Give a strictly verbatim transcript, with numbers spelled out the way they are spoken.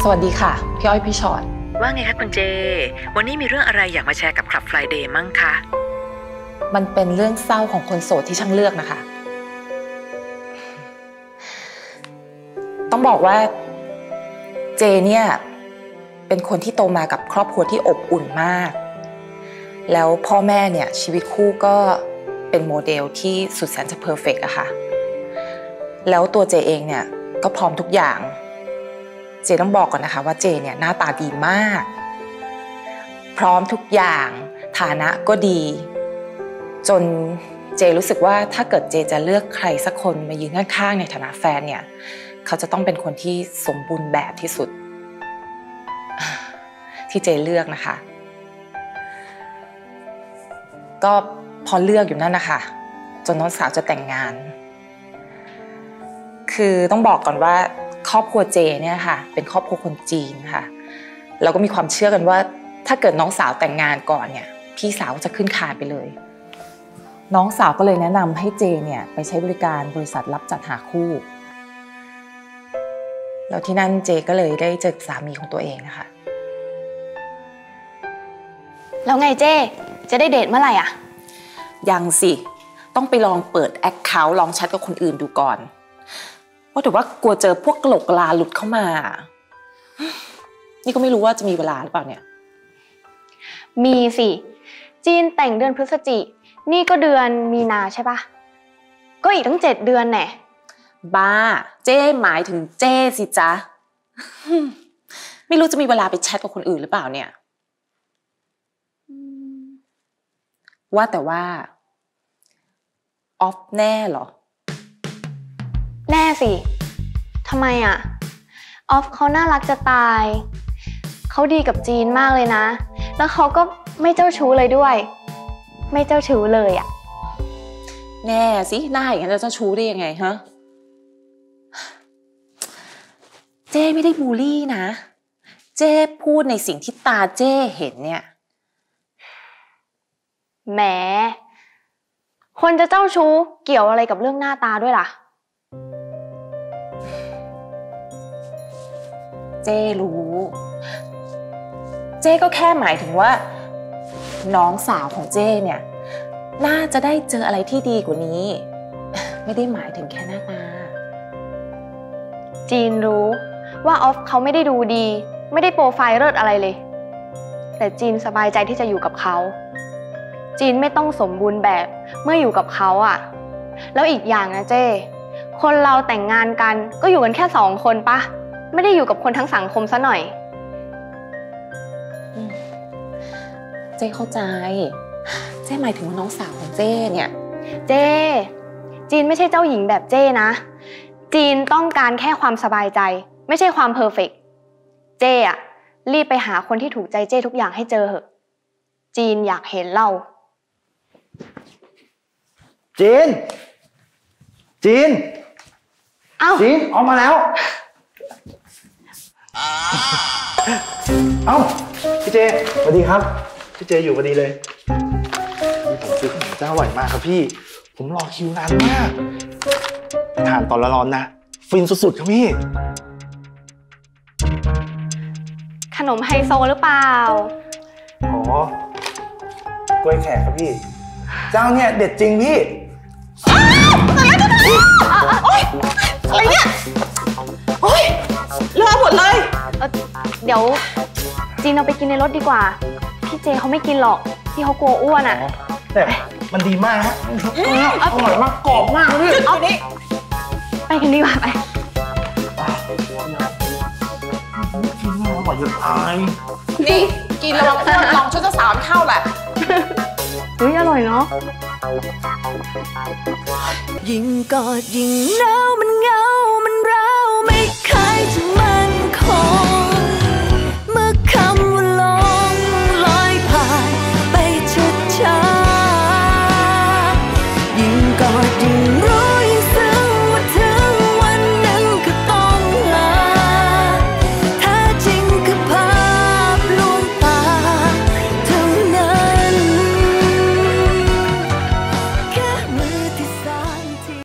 สวัสดีค่ะพี่อ้อยพี่ชอตว่าไงคะคุณเจวันนี้มีเรื่องอะไรอยากมาแชร์กับคลับ Friday มั่งคะมันเป็นเรื่องเศร้าของคนโสดที่ช่างเลือกนะคะต้องบอกว่าเจเนี่ยเป็นคนที่โตมากับครอบครัวที่อบอุ่นมากแล้วพ่อแม่เนี่ยชีวิตคู่ก็เป็นโมเดลที่สุดแสนจะเพอร์เฟกต์อะค่ะแล้วตัวเจเองเนี่ยก็พร้อมทุกอย่างเจต้องบอกก่อนนะคะว่าเจเนี่ยหน้าตาดีมากพร้อมทุกอย่างฐานะก็ดีจนเจรู้สึกว่าถ้าเกิดเจจะเลือกใครสักคนมายืนข้างๆในฐานะแฟนเนี่ยเขาจะต้องเป็นคนที่สมบูรณ์แบบที่สุดที่เจเลือกนะคะก็พอเลือกอยู่นั่นนะคะจนน้องสาวจะแต่งงานคือต้องบอกก่อนว่าครอบครัวเจเนี่ยค่ะเป็นครอบครัวคนจีนค่ะเราก็มีความเชื่อกันว่าถ้าเกิดน้องสาวแต่งงานก่อนเนี่ยพี่สาวจะขึ้นคานไปเลยน้องสาวก็เลยแนะนำให้เจเนี่ยไปใช้บริการบริษัทรับจัดหาคู่แล้วที่นั่นเจก็เลยได้เจอสามีของตัวเองนะคะแล้วไงเจจะได้เดทเมื่อไหร่อ่ะยังสิต้องไปลองเปิดแอคเคาท์ลองแชทกับคนอื่นดูก่อนว่าแต่ว่ากลัวเจอพวกกลกลาหลุดเข้ามานี่ก็ไม่รู้ว่าจะมีเวลาหรือเปล่าเนี่ยมีสิจีนแต่งเดือนพฤศจิกนี่ก็เดือนมีนาใช่ปะก็อีกตั้งเจ็ดเดือนแน่บ้าเจ้หมายถึงเจ้สิจ๊ะไม่รู้จะมีเวลาไปแชทกับคนอื่นหรือเปล่าเนี่ยว่าแต่ว่าออฟแน่เหรอแน่สิทำไมอ่ะออฟเขาน่ารักจะตายเขาดีกับจีนมากเลยนะแล้วเขาก็ไม่เจ้าชู้เลยด้วยไม่เจ้าชู้เลยอ่ะแน่สิหน้าอย่างนั้นจะเจ้าชู้ได้ยังไงฮะเจ้ไม่ได้บูลลี่นะเจ้พูดในสิ่งที่ตาเจ้เห็นเนี่ยแหมคนจะเจ้าชู้เกี่ยวอะไรกับเรื่องหน้าตาด้วยล่ะเจ้รู้เจ้ก็แค่หมายถึงว่าน้องสาวของเจ้เนี่ยน่าจะได้เจออะไรที่ดีกว่านี้ไม่ได้หมายถึงแค่หน้าตาจีนรู้ว่าออฟเขาไม่ได้ดูดีไม่ได้โปรไฟล์เลิศอะไรเลยแต่จีนสบายใจที่จะอยู่กับเขาจีนไม่ต้องสมบูรณ์แบบเมื่ออยู่กับเขาอ่ะแล้วอีกอย่างนะเจ้คนเราแต่งงานกันก็อยู่กันแค่สองคนปะไม่ได้อยู่กับคนทั้งสังคมซะหน่อยเจ้เข้าใจเจ้หมายถึงว่าน้องสาวของเจ้เนี่ยเจ้จีนไม่ใช่เจ้าหญิงแบบเจ้นะจีนต้องการแค่ความสบายใจไม่ใช่ความเพอร์เฟกต์เจ้อะรีบไปหาคนที่ถูกใจเจ้ทุกอย่างให้เจอเหอะจีนอยากเห็นเราจีนจีนเอ้าจีนออกมาแล้วเอ้าพี่เจสวัสดีครับพี่เจอยู่พอดีเลยนี่ผมซื้อขนมเจ้าอร่อยมากครับพี่ผมรอคิวนานมากทานตอนร้อนๆนะฟินสุดๆครับพี่ขนมไฮโซหรือเปล่าอ๋อกล้วยแขกครับพี่เจ้าเนี่ยเด็ดจริงพี่โอ๊ยอะไรเนี่ยโอ๊ยเลอะหมดเลยเออเดี๋ยวจีนเอาไปกินในรถดีกว่าพี่เจเขาไม่กินหรอกที่เขากลัวอ้วนอ่ะแต่มันดีมากฮะอร่อยมากกรอบมากเลยเอาดิไปกันดีกว่าไปกินน่าอร่อยจะตายนี่กินระวังอ้วนลองชุดเจ้าสาวเข้าแหละเฮ้ยอร่อยเนาะยิ่งกอดยิ่งหนาวมันเหงา